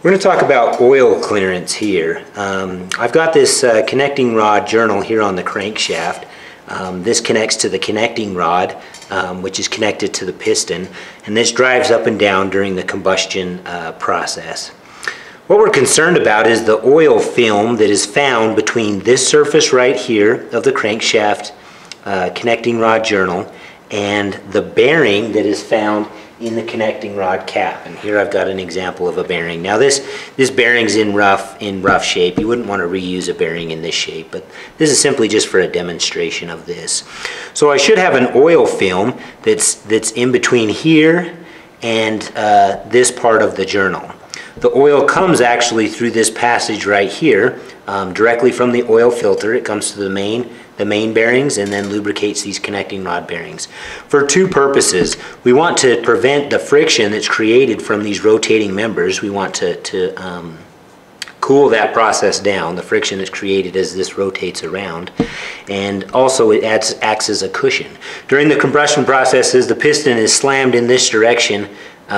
We're going to talk about oil clearance here. I've got this connecting rod journal here on the crankshaft. This connects to the connecting rod, which is connected to the piston, and this drives up and down during the combustion process. What we're concerned about is the oil film that is found between this surface right here of the crankshaft connecting rod journal and the bearing that is found in the connecting rod cap. And here I've got an example of a bearing. Now this bearing's in rough shape. You wouldn't want to reuse a bearing in this shape, but this is simply just for a demonstration of this. So I should have an oil film that's in between here and this part of the journal. The oil comes actually through this passage right here, directly from the oil filter. It comes to the main bearings and then lubricates these connecting rod bearings. For two purposes. We want to prevent the friction that's created from these rotating members. We want to cool that process down, the friction that's created as this rotates around. And also it acts as a cushion. During the combustion process, as the piston is slammed in this direction,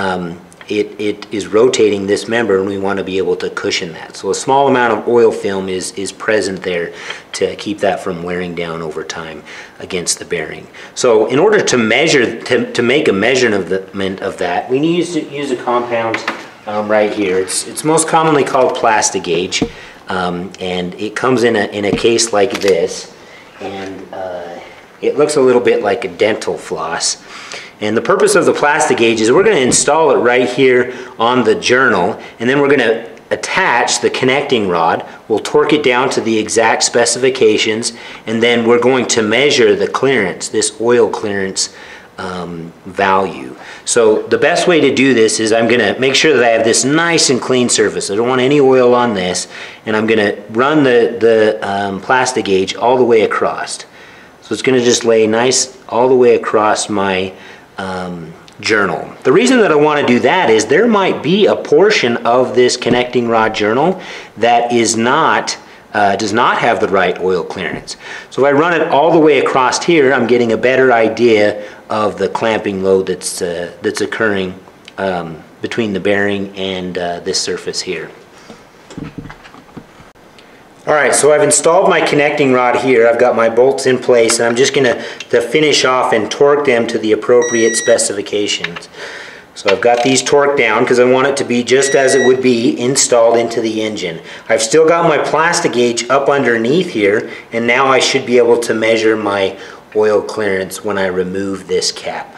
it is rotating this member, and we want to be able to cushion that. So a small amount of oil film is present there to keep that from wearing down over time against the bearing. So in order to measure, to make a measurement of that, we need to use a compound right here. It's most commonly called Plastigauge, and it comes in a case like this, and it looks a little bit like a dental floss. And the purpose of the Plastigauge is we're going to install it right here on the journal, and then we're going to attach the connecting rod. We'll torque it down to the exact specifications, and then we're going to measure the clearance, this oil clearance value. So the best way to do this is I'm going to make sure that I have this nice and clean surface. I don't want any oil on this, and I'm going to run the Plastigauge all the way across. So it's going to just lay nice all the way across my journal. The reason that I want to do that is there might be a portion of this connecting rod journal that is not does not have the right oil clearance. So if I run it all the way across here, I'm getting a better idea of the clamping load that's occurring between the bearing and this surface here. Alright, so I've installed my connecting rod here. I've got my bolts in place, and I'm just going to finish off and torque them to the appropriate specifications. So I've got these torqued down because I want it to be just as it would be installed into the engine. I've still got my Plastigauge up underneath here, and now I should be able to measure my oil clearance when I remove this cap.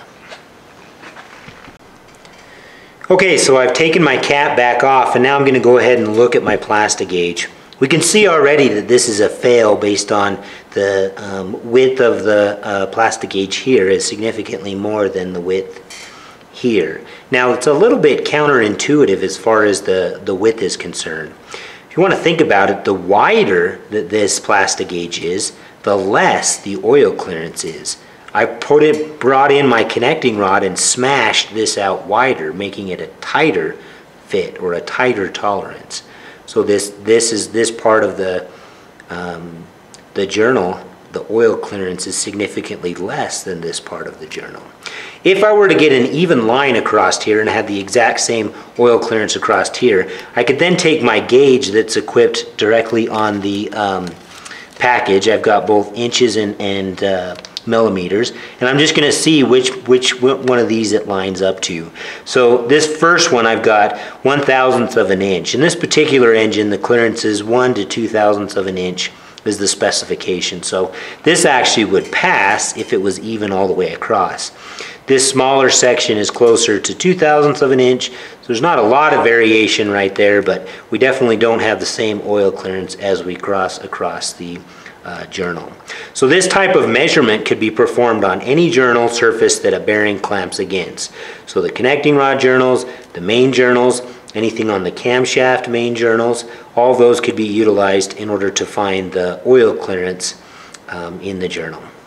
Okay, so I've taken my cap back off, and now I'm going to go ahead and look at my Plastigauge. We can see already that this is a fail based on the width of the Plastigauge here is significantly more than the width here. Now it's a little bit counterintuitive as far as the width is concerned. If you want to think about it, the wider that this Plastigauge is, the less the oil clearance is. I brought in my connecting rod and smashed this out wider, making it a tighter fit or a tighter tolerance. So this part of the journal, the oil clearance is significantly less than this part of the journal. If I were to get an even line across here and had the exact same oil clearance across here, I could then take my gauge that's equipped directly on the package. I've got both inches and millimeters, and I'm just going to see which one of these it lines up to. So this first one, I've got 1/1000th of an inch. In this particular engine, the clearance is 1 to 2/1000ths of an inch is the specification. So this actually would pass if it was even all the way across. This smaller section is closer to 2/1000ths of an inch, so there's not a lot of variation right there, but we definitely don't have the same oil clearance as we cross across the journal. So this type of measurement could be performed on any journal surface that a bearing clamps against. So the connecting rod journals, the main journals, anything on the camshaft main journals, all those could be utilized in order to find the oil clearance in the journal.